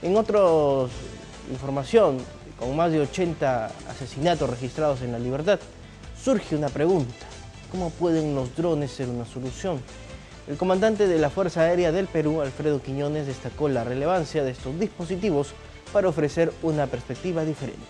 En otra información, con más de 80 asesinatos registrados en La Libertad, surge una pregunta: ¿cómo pueden los drones ser una solución? El comandante de la Fuerza Aérea del Perú, Alfredo Quiñones, destacó la relevancia de estos dispositivos para ofrecer una perspectiva diferente.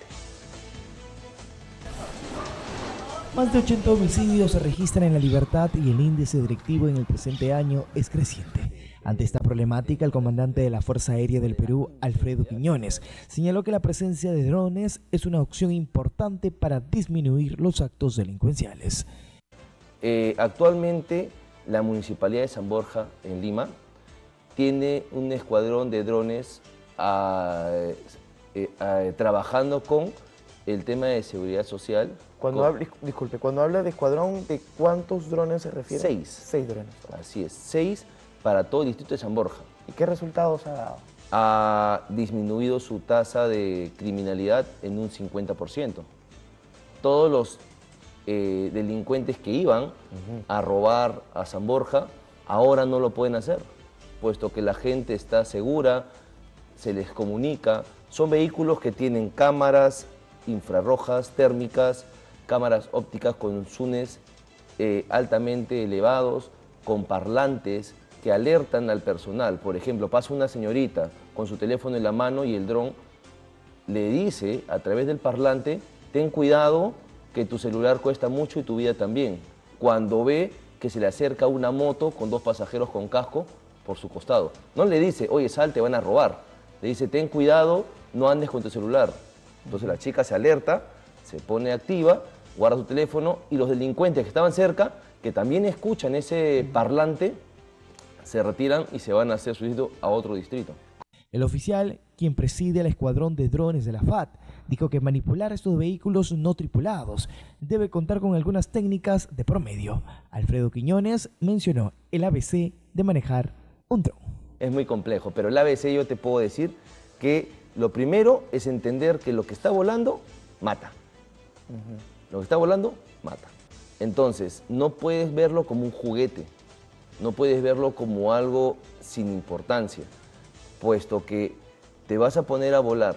Más de 80 homicidios se registran en La Libertad y el índice delictivo en el presente año es creciente. Ante esta problemática, el comandante de la Fuerza Aérea del Perú, Alfredo Quiñones, señaló que la presencia de drones es una opción importante para disminuir los actos delincuenciales. Actualmente, la Municipalidad de San Borja, en Lima, tiene un escuadrón de drones trabajando con el tema de seguridad social. Disculpe, cuando habla de escuadrón, ¿de cuántos drones se refiere? 6. 6 drones. Así es, 6 para todo el distrito de San Borja. ¿Y qué resultados ha dado? Ha disminuido su tasa de criminalidad en un 50%. Todos los delincuentes que iban a robar a San Borja, ahora no lo pueden hacer, puesto que la gente está segura, se les comunica. Son vehículos que tienen cámaras infrarrojas, térmicas, cámaras ópticas con zooms altamente elevados, con parlantes que alertan al personal. Por ejemplo, pasa una señorita con su teléfono en la mano y el dron le dice a través del parlante: ten cuidado que tu celular cuesta mucho y tu vida también. Cuando ve que se le acerca una moto con 2 pasajeros con casco por su costado. No le dice: oye, sal, te van a robar. Le dice: ten cuidado, no andes con tu celular. Entonces la chica se alerta, se pone activa, guarda su teléfono y los delincuentes que estaban cerca, que también escuchan ese parlante, se retiran y se van a hacer su distrito a otro distrito. El oficial, quien preside el escuadrón de drones de la FAT, dijo que manipular estos vehículos no tripulados debe contar con algunas técnicas de promedio. Alfredo Quiñones mencionó el ABC de manejar un dron. Es muy complejo, pero el ABC yo te puedo decir que lo primero es entender que lo que está volando, mata. Lo que está volando, mata. Entonces, no puedes verlo como un juguete, no puedes verlo como algo sin importancia, puesto que te vas a poner a volar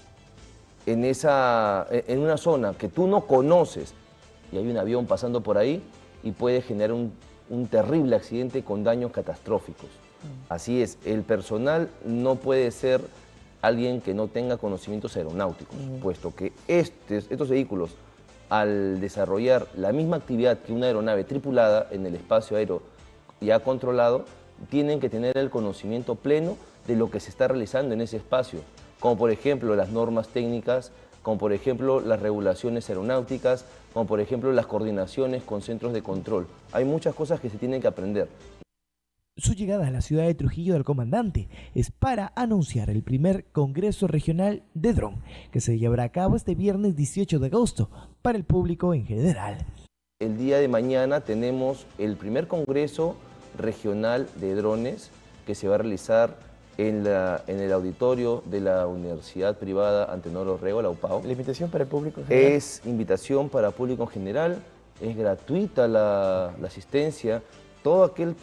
en una zona que tú no conoces y hay un avión pasando por ahí y puede generar un terrible accidente con daños catastróficos. Así es, el personal no puede ser alguien que no tenga conocimientos aeronáuticos, puesto que estos vehículos, al desarrollar la misma actividad que una aeronave tripulada en el espacio aéreo ya controlado, tienen que tener el conocimiento pleno de lo que se está realizando en ese espacio, como por ejemplo las normas técnicas, como por ejemplo las regulaciones aeronáuticas, como por ejemplo las coordinaciones con centros de control. Hay muchas cosas que se tienen que aprender. Su llegada a la ciudad de Trujillo del comandante es para anunciar el primer Congreso Regional de Dron, que se llevará a cabo este viernes 18 de agosto para el público en general. El día de mañana tenemos el primer Congreso Regional de Drones que se va a realizar en el auditorio de la Universidad Privada Antenor Orrego, la UPAO. ¿La invitación para el público en general? Es invitación para público en general, es gratuita la asistencia. Todo aquel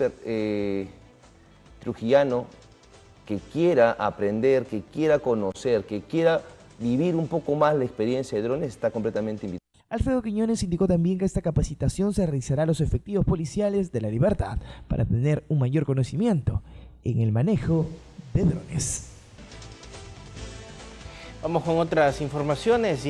trujillano que quiera aprender, que quiera conocer, que quiera vivir un poco más la experiencia de drones está completamente invitado. Alfredo Quiñones indicó también que esta capacitación se realizará a los efectivos policiales de La Libertad para tener un mayor conocimiento en el manejo de drones. Vamos con otras informaciones.